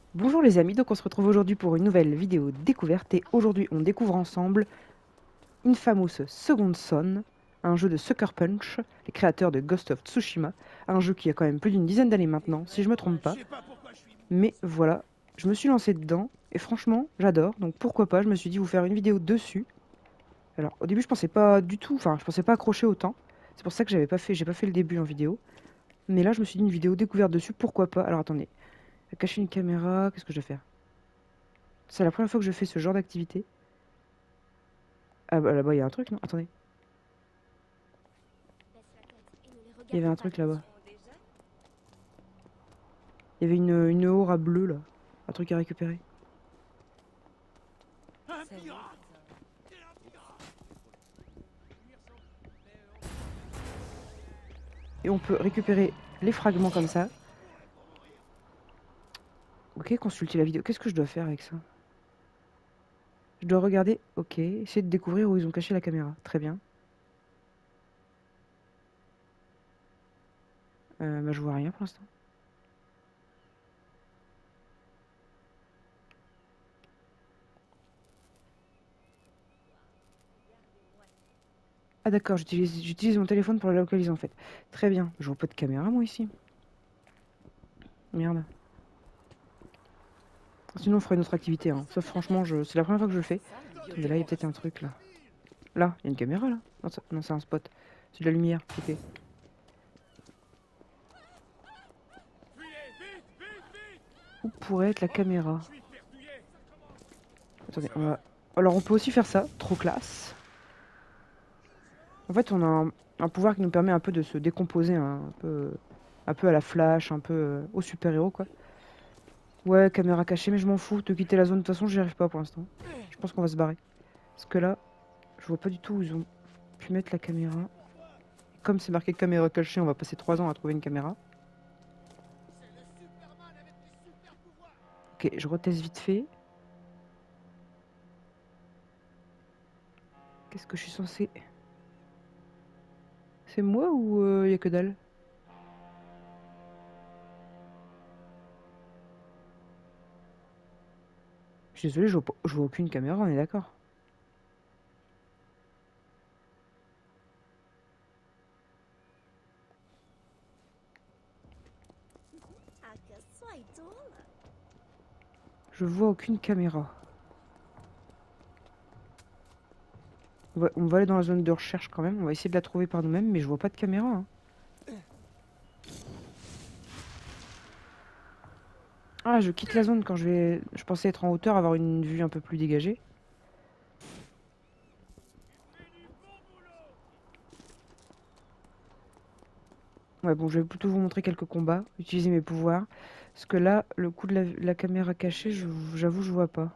Bonjour les amis, donc on se retrouve aujourd'hui pour une nouvelle vidéo découverte et aujourd'hui on découvre ensemble Infamous Second Son, un jeu de Sucker Punch, les créateurs de Ghost of Tsushima, un jeu qui a quand même plus d'une dizaine d'années maintenant, si je me trompe pas. Mais voilà, je me suis lancé dedans et franchement j'adore, donc pourquoi pas, je me suis dit vous faire une vidéo dessus. Alors au début je pensais pas du tout, enfin je pensais pas accrocher autant, c'est pour ça que j'ai pas fait le début en vidéo. Mais là je me suis dit une vidéo découverte dessus, pourquoi pas. Alors attendez, cacher une caméra, qu'est-ce que je vais faire? C'est la première fois que je fais ce genre d'activité. Ah bah là-bas, il y a un truc, non? Attendez. Il y avait un truc là-bas. Il y avait une aura bleue là. Un truc à récupérer. Et on peut récupérer les fragments comme ça. Ok, consulter la vidéo. Qu'est-ce que je dois faire avec ça? Je dois regarder. Ok, essayer de découvrir où ils ont caché la caméra. Très bien. Bah, je vois rien pour l'instant. Ah d'accord, j'utilise mon téléphone pour la localiser en fait. Très bien. Je vois pas de caméra moi ici. Merde. Sinon on ferait une autre activité. Hein. Ça franchement, c'est la première fois que je le fais. Attendez, là il y a peut-être un truc là. Là, il y a une caméra là. Non, non, c'est un spot. C'est de la lumière. Ok. Où pourrait être la caméra? Attendez, on va... Alors on peut aussi faire ça, trop classe. En fait, on a un pouvoir qui nous permet un peu de se décomposer, hein, un peu à la Flash, un peu au super-héros, quoi. Ouais, caméra cachée, mais je m'en fous de quitter la zone. De toute façon, j'y arrive pas pour l'instant. Je pense qu'on va se barrer. Parce que là, je vois pas du tout où ils ont pu mettre la caméra. Comme c'est marqué caméra cachée, on va passer 3 ans à trouver une caméra. Ok, je reteste vite fait. Qu'est-ce que je suis censé... C'est moi ou y a que dalle? Je suis désolé, je vois aucune caméra, on est d'accord. Je vois aucune caméra. On va aller dans la zone de recherche quand même. On va essayer de la trouver par nous-mêmes, mais je vois pas de caméra. Hein. Ah, je quitte la zone quand je vais... Je pensais être en hauteur, avoir une vue un peu plus dégagée. Ouais, bon, je vais plutôt vous montrer quelques combats, utiliser mes pouvoirs. Parce que là, le coup de la caméra cachée, j'avoue, je vois pas.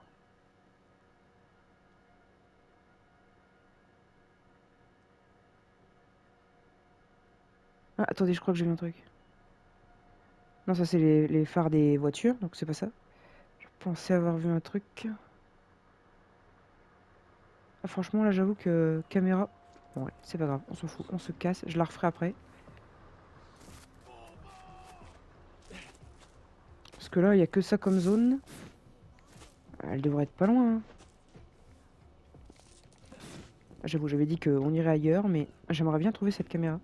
Ah, attendez, je crois que j'ai vu un truc. Non, ça c'est les phares des voitures, donc c'est pas ça. Je pensais avoir vu un truc. Ah, franchement, là, j'avoue que caméra... Bon, ouais, c'est pas grave, on s'en fout, on se casse, je la referai après. Parce que là, il y a que ça comme zone. Elle devrait être pas loin, hein. J'avoue, j'avais dit qu'on irait ailleurs, mais j'aimerais bien trouver cette caméra.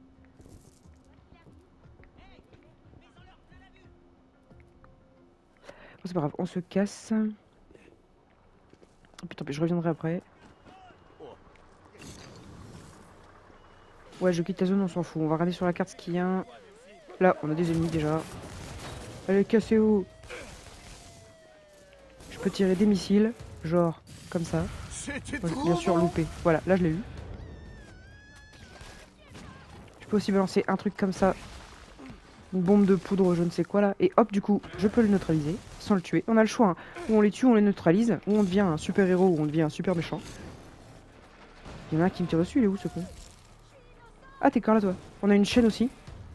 Bon, c'est pas grave, on se casse. Oh, putain, je reviendrai après. Ouais, je quitte la zone, on s'en fout. On va regarder sur la carte ce qu'il y a. Là, on a des ennemis déjà. Allez, cassez-vous. Je peux tirer des missiles, genre comme ça. Moi, bien sûr, loupé. Voilà, là je l'ai eu. Je peux aussi balancer un truc comme ça. Une bombe de poudre, je ne sais quoi là. Et hop, du coup, je peux le neutraliser sans le tuer. On a le choix. Hein. Ou on les tue, ou on les neutralise. Ou on devient un super héros, ou on devient un super méchant. Il y en a un qui me tire dessus, il est où ce con? Ah, t'es quand là toi? On a une chaîne aussi.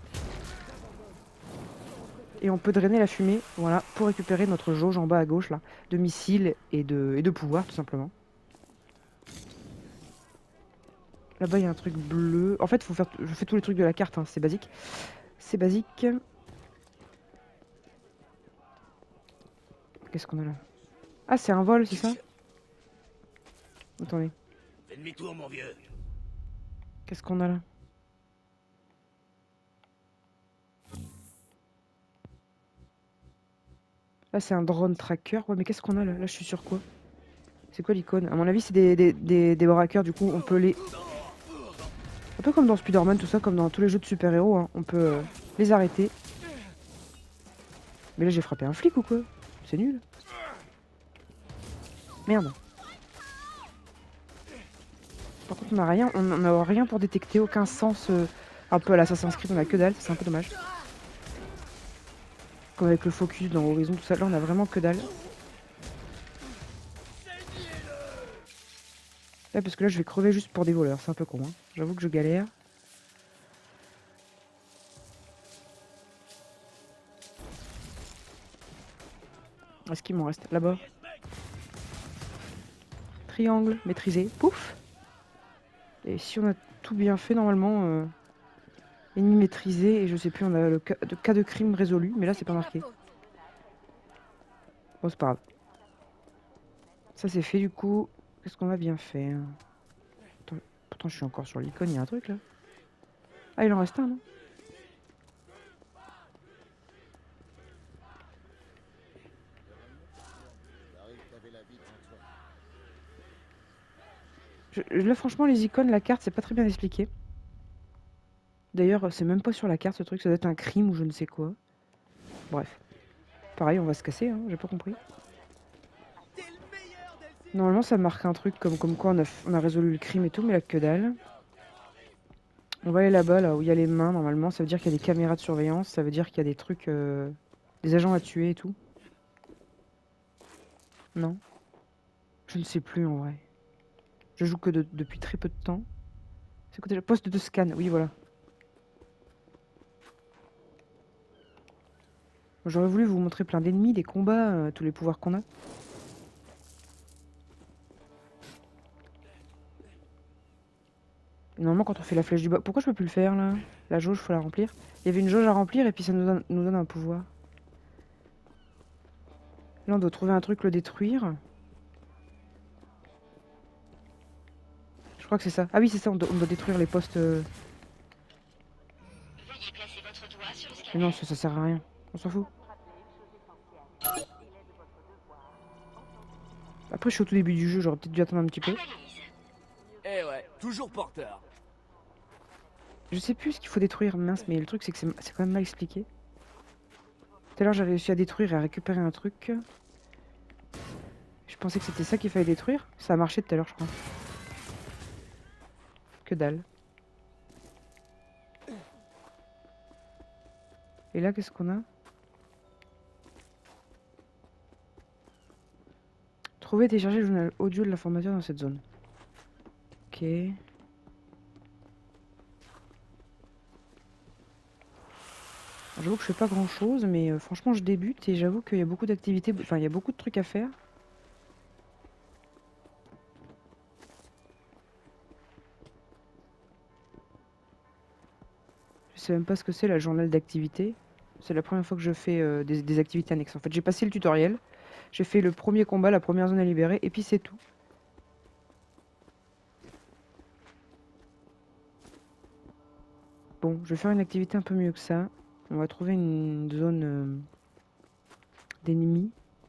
Et on peut drainer la fumée, voilà, pour récupérer notre jauge en bas à gauche là, de missiles et de pouvoir tout simplement. Là-bas il y a un truc bleu. En fait, faut faire, je fais tous les trucs de la carte, hein, c'est basique. C'est basique. Qu'est-ce qu'on a là? Ah, c'est un vol, c'est ça? Attendez. Fais demi-tour, mon vieux. Qu'est-ce qu'on a là? Là, c'est un drone tracker. Ouais, mais qu'est-ce qu'on a là? Là, je suis sur quoi? C'est quoi l'icône? À mon avis, c'est des braqueurs. Du coup, on peut les... Un peu comme dans Spider-Man, tout ça, comme dans tous les jeux de super-héros. Hein. On peut les arrêter. Mais là, j'ai frappé un flic ou quoi? C'est nul. Merde. Par contre, on n'a rien. On n'a rien pour détecter. Aucun sens. Un peu à l'Assassin's Creed, on a que dalle. C'est un peu dommage. Comme avec le focus dans Horizon, tout ça. Là, on a vraiment que dalle. Là, parce que là, je vais crever juste pour des voleurs. C'est un peu con. Hein. J'avoue que je galère. Est-ce qu'il m'en reste là-bas? Triangle, maîtrisé. Pouf! Et si on a tout bien fait, normalement... Ennemi maîtrisé, et je sais plus, on a le cas de crime résolu. Mais là, c'est pas marqué. Bon, c'est pas grave. Ça, c'est fait, du coup. Qu'est-ce qu'on a bien fait? Attends, pourtant, je suis encore sur l'icône. Il y a un truc, là. Ah, il en reste un, non? Là, franchement, les icônes, la carte, c'est pas très bien expliqué. D'ailleurs, c'est même pas sur la carte, ce truc. Ça doit être un crime ou je ne sais quoi. Bref. Pareil, on va se casser, hein. J'ai pas compris. Normalement, ça marque un truc comme quoi on a résolu le crime et tout, mais là, que dalle. On va aller là-bas, là où il y a les mains, normalement. Ça veut dire qu'il y a des caméras de surveillance. Ça veut dire qu'il y a des trucs... des agents à tuer et tout. Non? Je ne sais plus, en vrai. Je joue que depuis très peu de temps. C'est quoi déjà? Poste de scan, oui, voilà. J'aurais voulu vous montrer plein d'ennemis, des combats, tous les pouvoirs qu'on a. Et normalement, quand on fait la flèche du bas... Pourquoi je peux plus le faire, là? La jauge, faut la remplir. Il y avait une jauge à remplir et puis ça nous donne un pouvoir. Là, on doit trouver un truc, le détruire. Je crois que c'est ça. Ah oui, c'est ça, on doit détruire les postes... Mais non, ça sert à rien. On s'en fout. Après, je suis au tout début du jeu, j'aurais peut-être dû attendre un petit peu. Eh ouais, toujours porteur. Je sais plus ce qu'il faut détruire, mince, mais le truc, c'est que c'est quand même mal expliqué. Tout à l'heure, j'ai réussi à détruire et à récupérer un truc. Je pensais que c'était ça qu'il fallait détruire. Ça a marché tout à l'heure, je crois. Que dalle. Et là, qu'est-ce qu'on a? Trouver et télécharger le journal audio de l'informateur dans cette zone. Ok. J'avoue que je fais pas grand chose, mais franchement je débute et j'avoue qu'il y a beaucoup d'activités, enfin il y a beaucoup de trucs à faire. Je sais même pas ce que c'est la journal d'activité. C'est la première fois que je fais des activités annexes. En fait, j'ai passé le tutoriel, j'ai fait le premier combat, la première zone à libérer, et puis c'est tout. Bon, je vais faire une activité un peu mieux que ça. On va trouver une zone d'ennemis.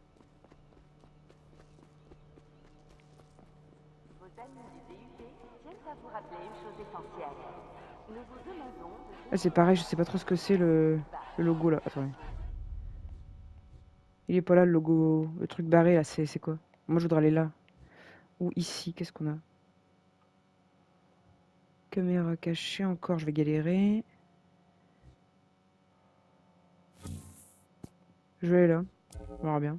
Ah, c'est pareil, je sais pas trop ce que c'est le logo là. Attendez. Il est pas là le logo, le truc barré là, c'est quoi? Moi je voudrais aller là. Ou ici, qu'est-ce qu'on a? Caméra cachée encore, je vais galérer. Je vais aller là, on verra bien.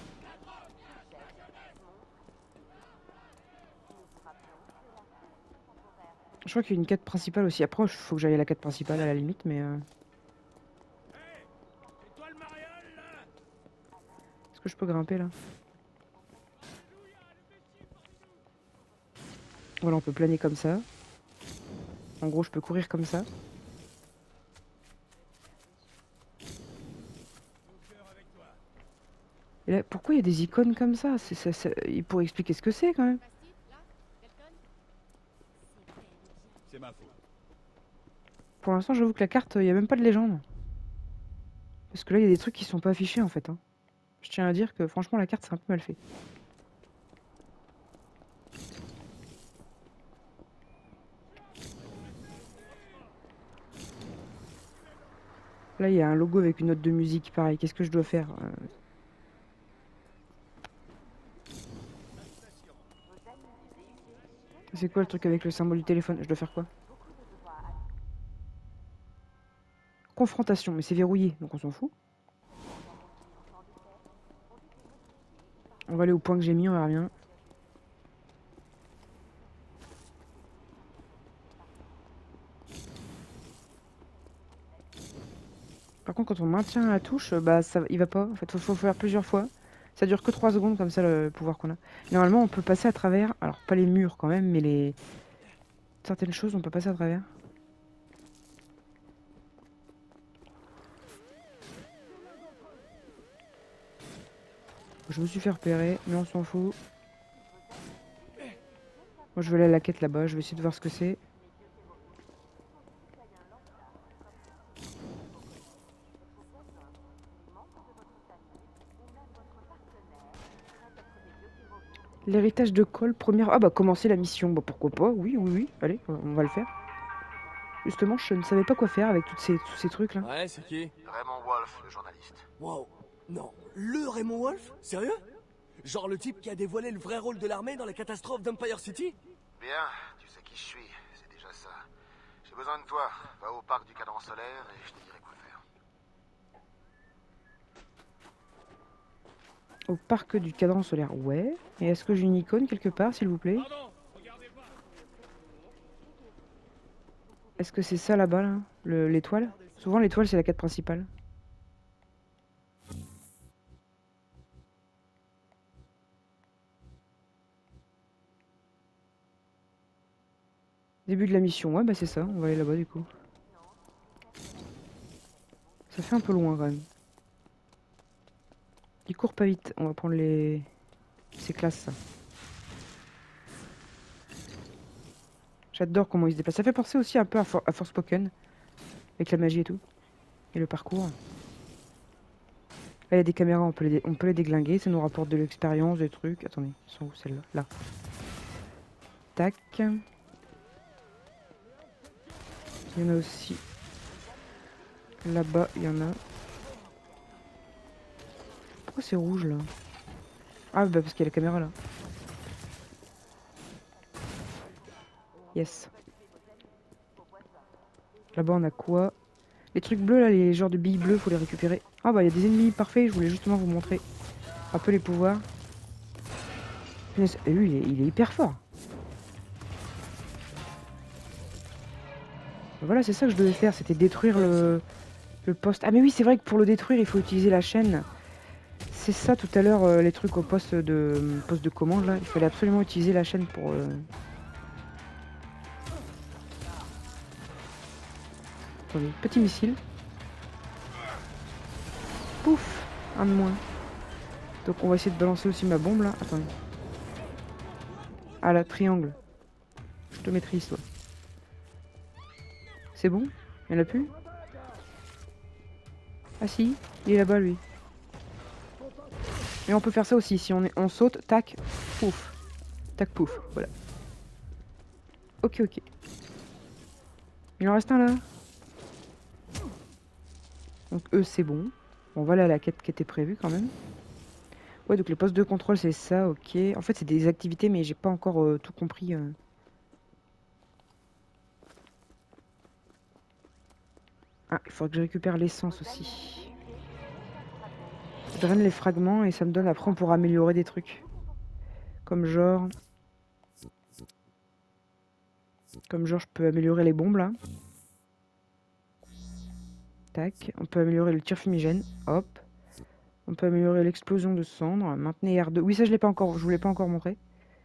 Je crois qu'il y a une quête principale aussi. Après, il faut que j'aille à la quête principale à la limite, mais... Est-ce que je peux grimper là? Voilà, on peut planer comme ça. En gros, je peux courir comme ça. Et là, pourquoi il y a des icônes comme ça, il pourrait expliquer ce que c'est quand même. C'est ma faute. Pour l'instant, j'avoue que la carte, il n'y a même pas de légende. Parce que là, il y a des trucs qui sont pas affichés en fait. Hein. Je tiens à dire que franchement, la carte, c'est un peu mal fait. Là, il y a un logo avec une note de musique, pareil. Qu'est-ce que je dois faire C'est quoi le truc avec le symbole du téléphone? Je dois faire quoi? Confrontation, mais c'est verrouillé, donc on s'en fout. On va aller au point que j'ai mis, on verra bien. Par contre, quand on maintient la touche, bah ça, il va pas. En fait, faut faire plusieurs fois. Ça dure que 3 secondes comme ça le pouvoir qu'on a. Normalement, on peut passer à travers. Alors pas les murs quand même, mais les certaines choses, on peut passer à travers. Je me suis fait repérer, mais on s'en fout. Moi, je vais aller à la quête là-bas. Je vais essayer de voir ce que c'est. L'héritage de Cole, première... Ah bah commencer la mission, bah pourquoi pas, oui, oui, oui, allez, on va le faire. Justement, je ne savais pas quoi faire avec tous ces trucs là. Ouais, c'est qui? Raymond Wolf, le journaliste. Wow. Non, le Raymond Wolf? Sérieux? Genre le type qui a dévoilé le vrai rôle de l'armée dans la catastrophe d'Empire City? Bien, tu sais qui je suis, c'est déjà ça. J'ai besoin de toi. Va au parc du cadran solaire et je te dirai quoi faire. Au parc du cadran solaire, ouais. Et est-ce que j'ai une icône quelque part, s'il vous plaît? Est-ce que c'est ça là-bas, là, l'étoile? Souvent l'étoile c'est la quête principale. Début de la mission, ouais bah c'est ça, on va aller là-bas du coup. Ça fait un peu loin quand même. Il court pas vite, on va prendre les... C'est classe ça. J'adore comment il se déplace. Ça fait penser aussi un peu à Forspoken, avec la magie et tout. Et le parcours. Là, il y a des caméras, on peut les déglinguer, ça nous rapporte de l'expérience, des trucs. Attendez, elles sont où celles-là? Là. Tac. Il y en a aussi. Là-bas, il y en a. Pourquoi c'est rouge là? Ah bah parce qu'il y a la caméra là. Yes. Là-bas on a quoi? Les trucs bleus là, les genres de billes bleues, faut les récupérer. Ah bah il y a des ennemis, parfait, je voulais justement vous montrer un peu les pouvoirs. Et lui il est hyper fort. Voilà, c'est ça que je devais faire, c'était détruire le poste. Ah mais oui, c'est vrai que pour le détruire, il faut utiliser la chaîne. C'est ça tout à l'heure, les trucs au poste de commande là. Il fallait absolument utiliser la chaîne pour... Attendez, petit missile. Pouf, un de moins. Donc on va essayer de balancer aussi ma bombe là. Attendez. Ah là, triangle. Je te maîtrise toi. C'est bon? Il y en a plus? Ah si, il est là-bas lui. Et on peut faire ça aussi, si on saute, tac, pouf. Tac, pouf, voilà. Ok, ok. Il en reste un là. Donc eux c'est bon. On va aller à la quête qui était prévue quand même. Ouais, donc les postes de contrôle c'est ça, ok. En fait c'est des activités mais j'ai pas encore tout compris. Ah, il faudrait que je récupère l'essence aussi. Je draine les fragments et ça me donne après on pourra améliorer des trucs. Comme genre... Comme genre je peux améliorer les bombes là. Tac, on peut améliorer le tir fumigène, hop. On peut améliorer l'explosion de cendres, maintenez R2. Oui, ça je l'ai pas encore, je vous l'ai pas encore montré.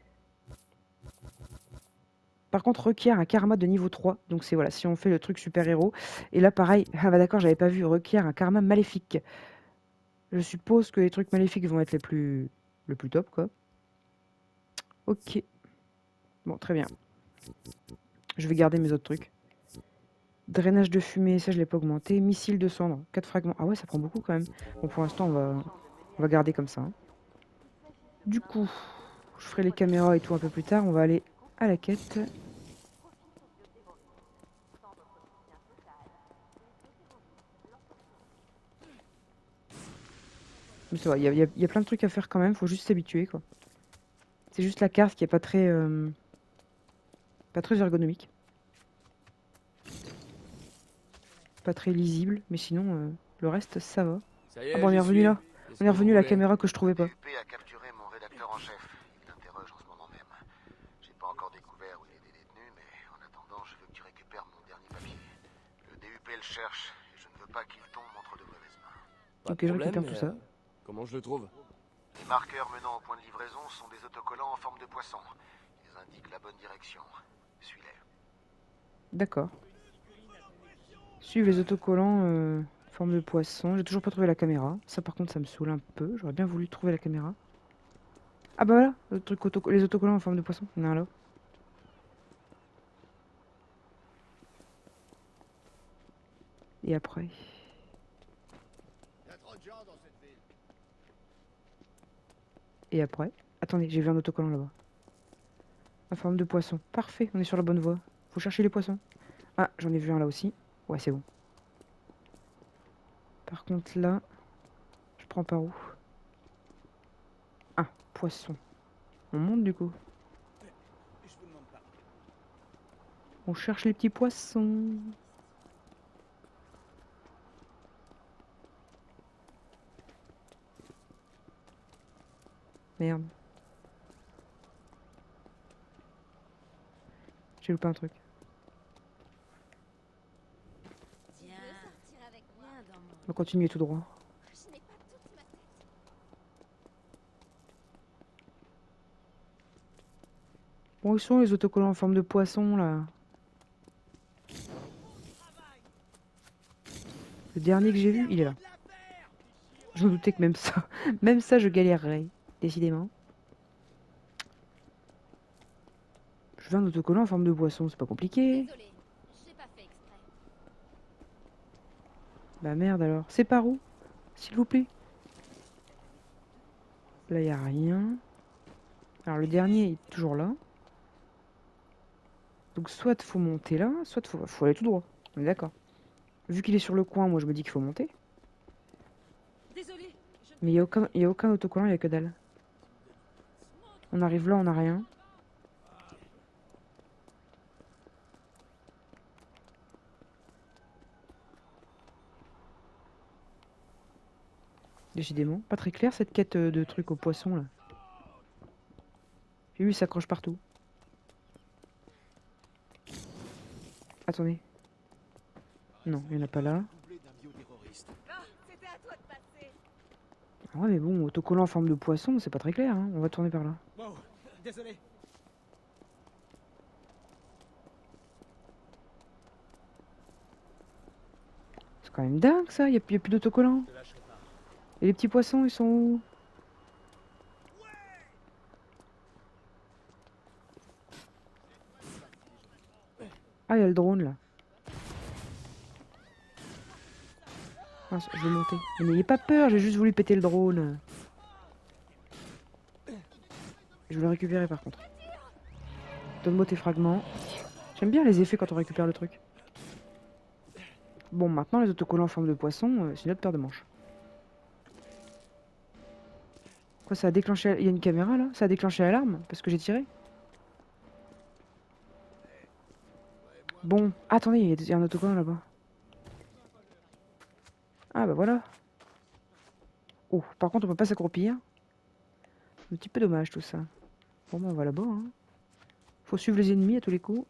Par contre, requiert un karma de niveau 3. Donc c'est voilà, si on fait le truc super-héros. Et là pareil, ah bah d'accord, j'avais pas vu, requiert un karma maléfique. Je suppose que les trucs maléfiques vont être le plus top, quoi. Ok. Bon, très bien. Je vais garder mes autres trucs. Drainage de fumée, ça je l'ai pas augmenté. Missile de cendre, 4 fragments. Ah ouais, ça prend beaucoup quand même. Bon, pour l'instant, on va garder comme ça. Hein. Du coup, je ferai les caméras et tout un peu plus tard. On va aller à la quête. Mais ça va, il y a plein de trucs à faire quand même. Faut juste s'habituer, quoi. C'est juste la carte qui est pas très ergonomique. Pas très lisible, mais sinon, le reste, ça va. Ça y Ah est, bon, on est j'y revenu suis. là. Qu'est-ce On est que vous revenu à la voulez? caméra que je trouvais pas. DUP a capturé mon rédacteur en chef. Il t'interroge en ce moment même. J'ai pas encore découvert où il était détenu, mais en attendant, je veux que tu récupères mon dernier papier. Le DUP le cherche, et je ne veux pas qu'il tombe entre de mauvaises mains. Pas Ok, de je problème, récupère mais, tout ça. comment je le trouve? Les marqueurs menant au point de livraison sont des autocollants en forme de poisson. Ils indiquent la bonne direction. Suis-les. D'accord. Suivre les autocollants forme de poisson. J'ai toujours pas trouvé la caméra. Ça par contre ça me saoule un peu. J'aurais bien voulu trouver la caméra. Ah bah voilà, le truc les autocollants en forme de poisson. Il y en a un là. Et après. Et après. Attendez, j'ai vu un autocollant là-bas. En forme de poisson. Parfait, on est sur la bonne voie. Faut chercher les poissons. Ah, j'en ai vu un là aussi. Ouais, c'est bon. Par contre là, je prends par où? Ah, poisson. On monte du coup. On cherche les petits poissons. Merde. J'ai loupé un truc. On va continuer tout droit. Bon, ils sont les autocollants en forme de poisson là. Le dernier que j'ai vu, il est là. Je me doutais que même ça, je galérerais, décidément. Je veux un autocollant en forme de poisson, c'est pas compliqué. Bah merde alors. C'est par où? S'il vous plaît. Là, y a rien. Alors le dernier est toujours là. Donc soit faut monter là, soit faut aller tout droit. On est d'accord. Vu qu'il est sur le coin, moi je me dis qu'il faut monter. Mais il y a aucun autocollant, il y a que dalle. On arrive là, on n'a rien. Décidément, pas très clair cette quête de trucs aux poissons là. J'ai vu, il s'accroche partout. Attendez. Non, il n'y en a pas là. Ah ouais, mais bon, autocollant en forme de poisson, c'est pas très clair. Hein. On va tourner par là. Wow, désolé. C'est quand même dingue ça, il y a plus d'autocollants. Et les petits poissons, ils sont où? Ah, il y a le drone là. Ah, je vais monter. Mais n'ayez pas peur, j'ai juste voulu péter le drone. Je vais le récupérer par contre. Donne-moi tes fragments. J'aime bien les effets quand on récupère le truc. Bon, maintenant les autocollants en forme de poisson, c'est une autre paire de manches. Quoi, ça a déclenché... Il y a une caméra là? Ça a déclenché l'alarme? Parce que j'ai tiré? Bon, attendez, il y a un autocollant là-bas. Ah bah voilà. Oh, par contre on peut pas s'accroupir. Un petit peu dommage tout ça. Bon bah on va là-bas. Hein. Faut suivre les ennemis à tous les coups.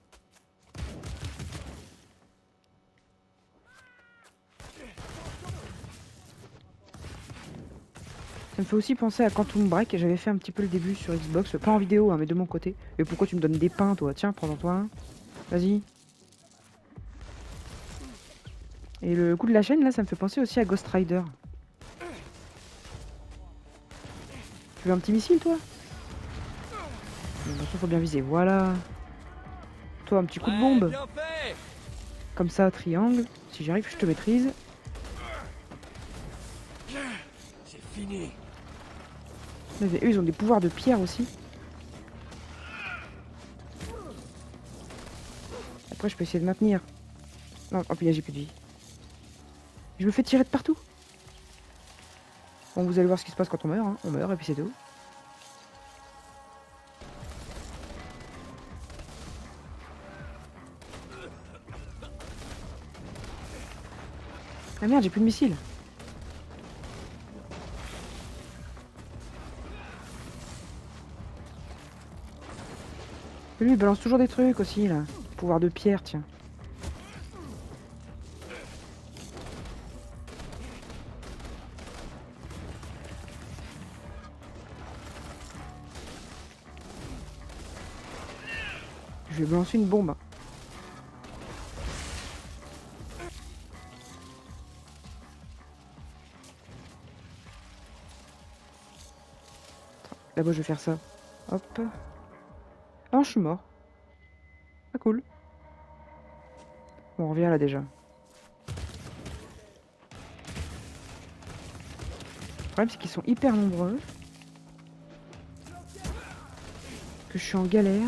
Ça me fait aussi penser à Quantum Break. J'avais fait un petit peu le début sur Xbox. Pas en vidéo, hein, mais de mon côté. Et pourquoi tu me donnes des pains toi? Tiens, prends-en toi un. Vas-y. Et le coup de la chaîne là, ça me fait penser aussi à Ghost Rider. Tu veux un petit missile, toi? Bon, attention, faut bien viser. Voilà. Toi, un petit coup de bombe. Bien fait. Comme ça, triangle. Si j'arrive, je te maîtrise. C'est fini. Mais eux, ils ont des pouvoirs de pierre aussi. Après, je peux essayer de maintenir. Non, oh, puis là, j'ai plus de vie. Je me fais tirer de partout. Bon, vous allez voir ce qui se passe quand on meurt. Hein. On meurt et puis c'est tout. Ah merde, j'ai plus de missiles. Lui, il balance toujours des trucs aussi, là. Pouvoir de pierre, tiens. Je vais balancer une bombe. Là-bas, je vais faire ça. Hop. Ah, je suis mort. Ah, cool. Bon, on revient là déjà. Le problème, c'est qu'ils sont hyper nombreux. Que je suis en galère.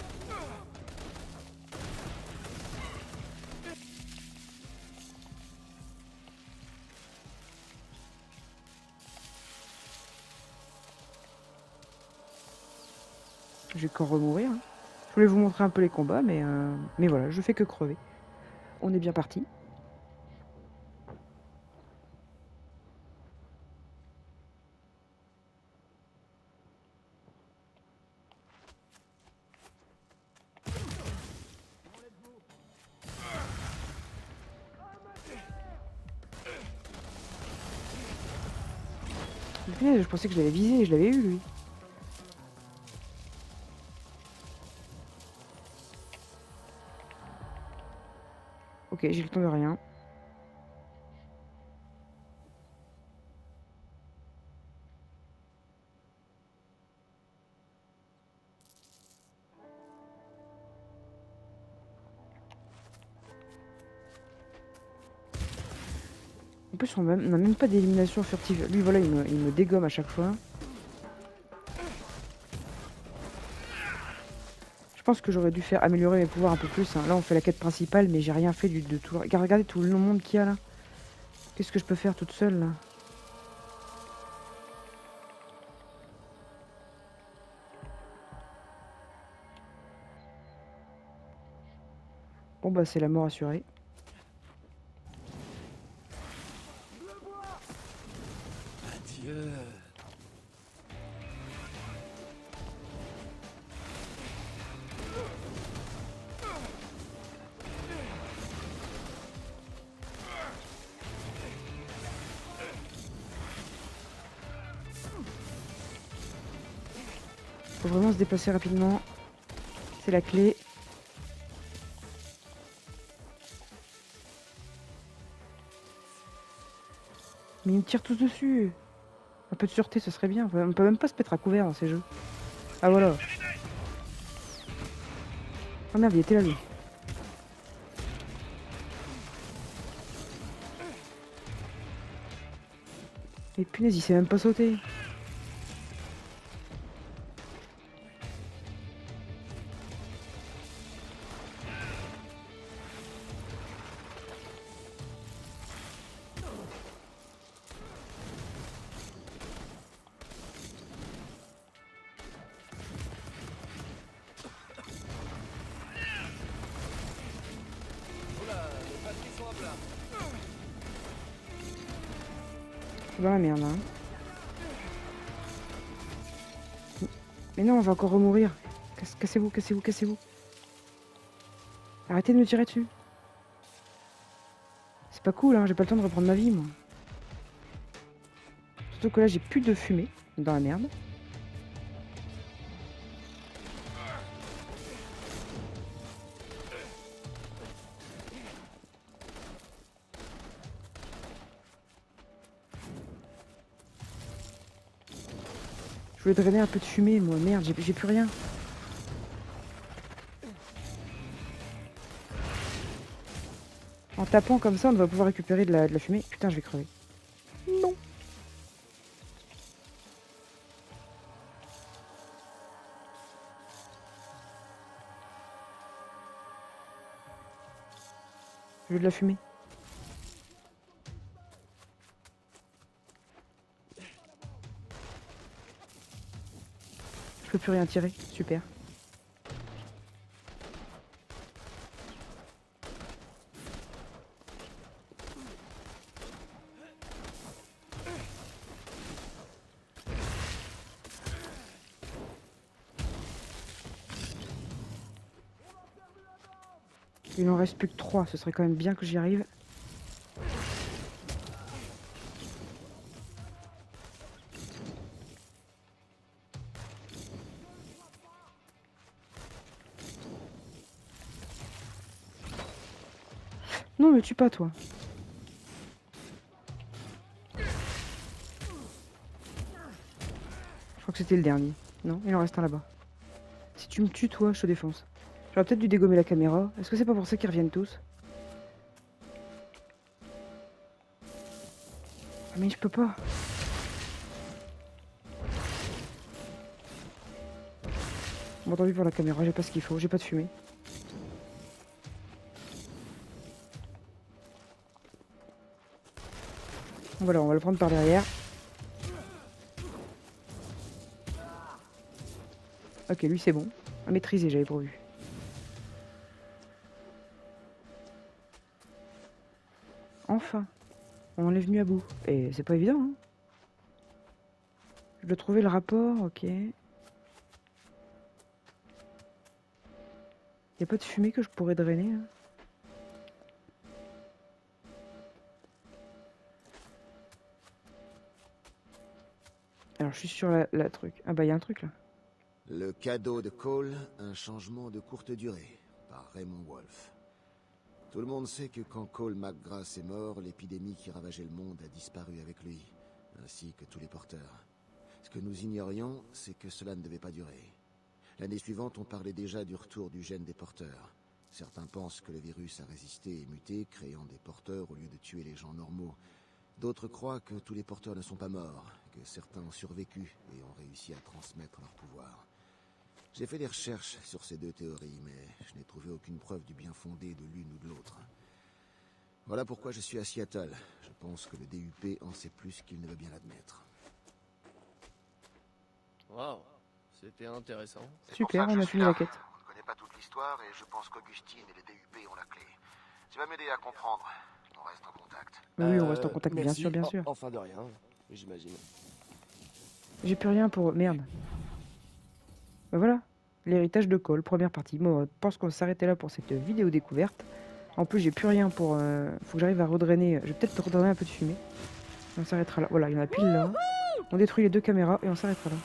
Je vais qu'en remourir. Hein. Je voulais vous montrer un peu les combats, mais voilà, je fais que crever. On est bien parti. Je pensais que je l'avais visé, je l'avais eu lui. Ok, j'ai le temps de rien. En plus, on n'a même pas d'élimination furtive. Lui, voilà, il me dégomme à chaque fois. Je pense que j'aurais dû faire améliorer mes pouvoirs un peu plus. Hein. Là, on fait la quête principale, mais j'ai rien fait de tout. Regardez tout le monde qu'il y a là. Qu'est-ce que je peux faire toute seule là? Bon, bah, c'est la mort assurée. Adieu. Faut vraiment se déplacer rapidement. C'est la clé. Mais ils me tirent tous dessus. Un peu de sûreté, ce serait bien. On peut même pas se mettre à couvert dans ces jeux. Ah voilà. Oh merde, il était là lui. Et punaise, il sait même pas sauter. C'est dans la merde, hein. Mais non, on va encore remourir. Cassez-vous, cassez-vous, cassez-vous. Arrêtez de me tirer dessus. C'est pas cool, hein. J'ai pas le temps de reprendre ma vie, moi. Surtout que là, j'ai plus de fumée dans la merde. Je Je voulais drainer un peu de fumée, moi. Merde, j'ai plus rien. En tapant comme ça, on va pouvoir récupérer de la fumée. Putain, je vais crever. Non. Je veux de la fumée. Je peux plus rien tirer. Super. Il en reste plus que 3, ce serait quand même bien que j'y arrive. Non, me tue pas, toi. Je crois que c'était le dernier. Non, il en reste un là-bas. Si tu me tues, toi, je te défonce. J'aurais peut-être dû dégommer la caméra. Est-ce que c'est pas pour ça qu'ils reviennent tous? Ah, mais je peux pas. Bon, tant pis pour la caméra, j'ai pas ce qu'il faut, j'ai pas de fumée. Voilà, on va le prendre par derrière. Ok, lui c'est bon. À maîtriser, j'avais prévu. Enfin, on en est venu à bout. Et c'est pas évident, hein. Je dois trouver le rapport, ok. Y a pas de fumée que je pourrais drainer, hein. Alors je suis sur la truc. Ah bah il y a un truc là. Le cadeau de Cole, un changement de courte durée, par Raymond Wolf. Tout le monde sait que quand Cole McGrath est mort, l'épidémie qui ravageait le monde a disparu avec lui, ainsi que tous les porteurs. Ce que nous ignorions, c'est que cela ne devait pas durer. L'année suivante, on parlait déjà du retour du gène des porteurs. Certains pensent que le virus a résisté et muté, créant des porteurs au lieu de tuer les gens normaux. D'autres croient que tous les porteurs ne sont pas morts, que certains ont survécu et ont réussi à transmettre leur pouvoir. J'ai fait des recherches sur ces deux théories, mais je n'ai trouvé aucune preuve du bien fondé de l'une ou de l'autre. Voilà pourquoi je suis à Seattle. Je pense que le DUP en sait plus qu'il ne veut bien l'admettre. Waouh, c'était intéressant. C'est pour Super, ça que on je a suis fini là. la quête. On ne connaît pas toute l'histoire et je pense qu'Augustine et les DUP ont la clé. Tu vas m'aider à comprendre. On reste en contact. Bah oui, on reste en contact, bien Merci. sûr, bien sûr. Enfin de rien, j'imagine. J'ai plus rien pour... Merde. Bah voilà, l'héritage de Cole, première partie. Bon, je pense qu'on va s'arrêter là pour cette vidéo découverte. En plus, j'ai plus rien pour... Faut que j'arrive à redrainer... Je vais peut-être redrainer un peu de fumée. On s'arrêtera là. Voilà, il y en a pile là. On détruit les deux caméras et on s'arrêtera là.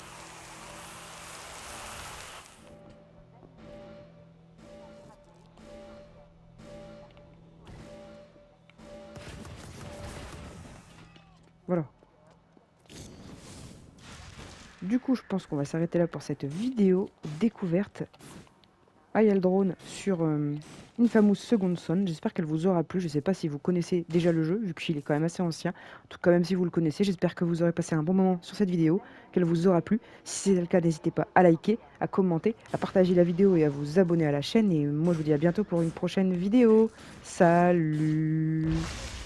Voilà. Du coup, je pense qu'on va s'arrêter là pour cette vidéo découverte. Ah, il y a le drone sur Infamous Second Son. J'espère qu'elle vous aura plu. Je ne sais pas si vous connaissez déjà le jeu, vu qu'il est quand même assez ancien. En tout cas, même si vous le connaissez, j'espère que vous aurez passé un bon moment sur cette vidéo, qu'elle vous aura plu. Si c'est le cas, n'hésitez pas à liker, à commenter, à partager la vidéo et à vous abonner à la chaîne. Et moi, je vous dis à bientôt pour une prochaine vidéo. Salut!